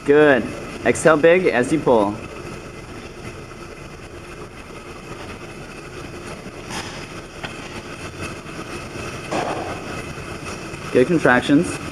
Good. Exhale big as you pull. Good contractions.